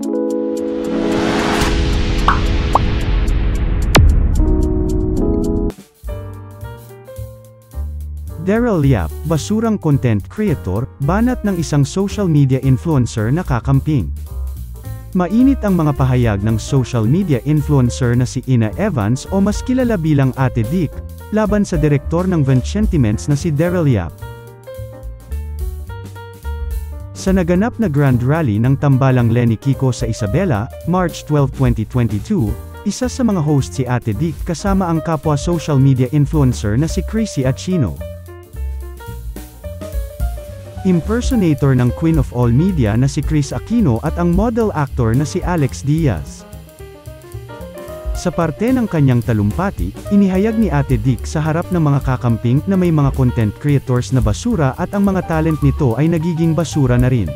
Daryl Yap, basurang content creator, banat ng isang social media influencer na kakamping. Mainit ang mga pahayag ng social media influencer na si Ina Evans o mas kilala bilang Ate Dick, laban sa direktor ng Vincentiments na si Daryl Yap. Sa naganap na Grand Rally ng Tambalang Lenny Kiko sa Isabela, March 12, 2022, isa sa mga host si Ate Dick kasama ang kapwa social media influencer na si Chrissy Aquino. Impersonator ng Queen of All Media na si Chris Aquino at ang model actor na si Alex Diaz. Sa parte ng kanyang talumpati, inihayag ni Ate Dick sa harap ng mga kakamping na may mga content creators na basura at ang mga talent nito ay nagiging basura na rin.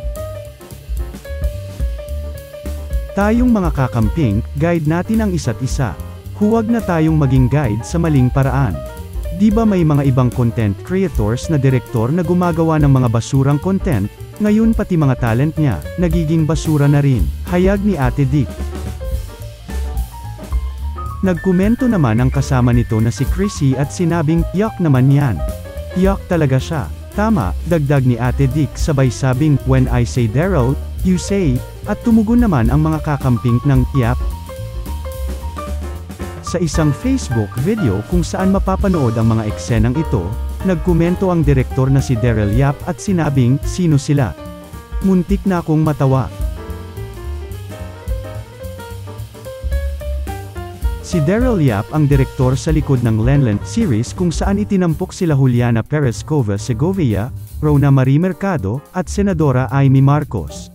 Tayong mga kakamping, guide natin ang isa't isa. Huwag na tayong maging guide sa maling paraan. Di ba may mga ibang content creators na direktor na gumagawa ng mga basurang content, ngayon pati mga talent niya, nagiging basura na rin, hayag ni Ate Dick. Nagkomento naman ang kasama nito na si Chrissy at sinabing, "Yak naman yan. Yak talaga siya." Tama, dagdag ni Ate Dick sabay sabing, "When I say Daryl, you say," at tumugon naman ang mga kakamping ng, "Yap." Sa isang Facebook video kung saan mapapanood ang mga eksenang ito, nagkomento ang direktor na si Daryl Yap at sinabing, "Sino sila? Muntik na akong matawa." Si Daryl Yap ang direktor sa likod ng Lenland series kung saan itinampok sila Juliana Perez Cova Segovia, Rona Marie Mercado, at Senadora Amy Marcos.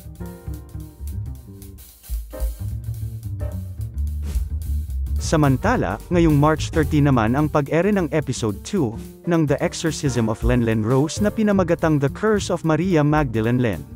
Samantala, ngayong March 13 naman ang pag-ere ng Episode 2, ng The Exorcism of Lenlen Rose na pinamagatang The Curse of Maria Magdalene Len.